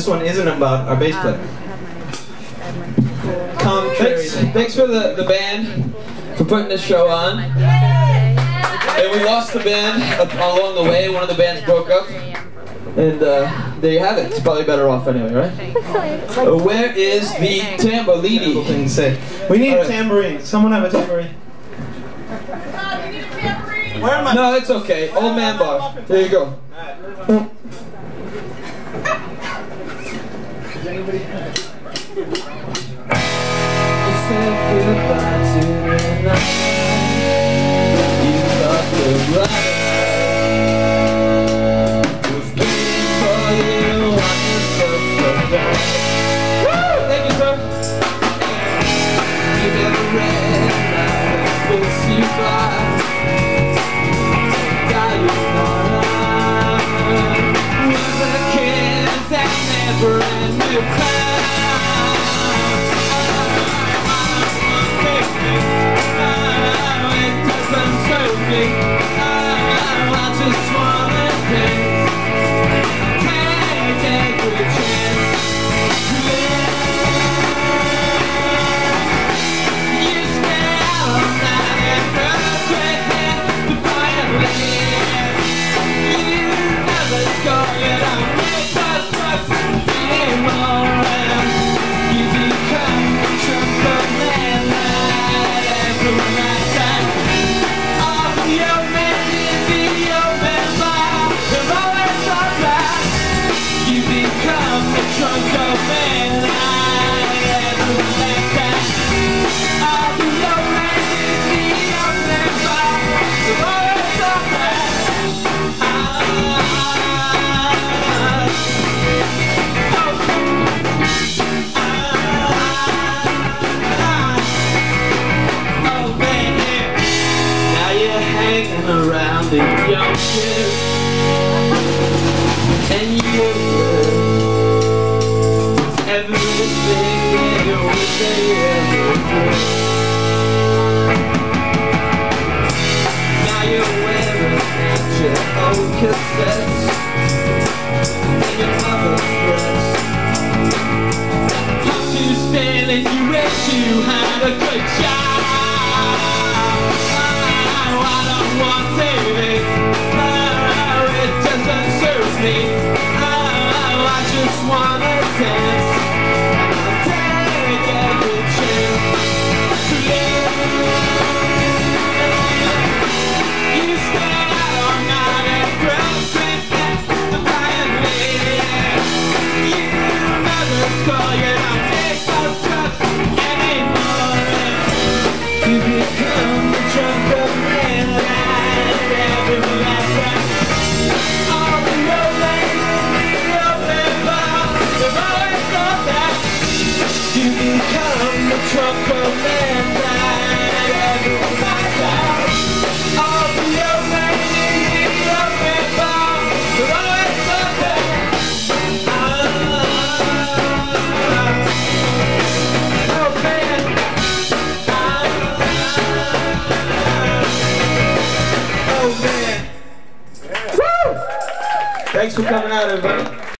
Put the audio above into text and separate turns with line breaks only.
one isn't about our bass player.
Thanks for the band for putting this show on. And we lost the band along the way. One of the bands broke up. And there you have it. It's probably better off anyway, right? Where is the tambourine?
Thing to say. We need a tambourine. Someone have a tambourine? Where am I?
No, it's okay. Old man bar. There you go. Said goodbye to the night. You thought the right was waiting for you on your sofa bed. Woo! Thank you, sir. You never read my books you buy. Dying on with the kids that never end to cry. Around the young kid, and you everything that you wish they ever did. Now you're wearing out your old cassettes and your mother's dress. You're too stale and you wish you had a good job. Thanks for coming out, everybody.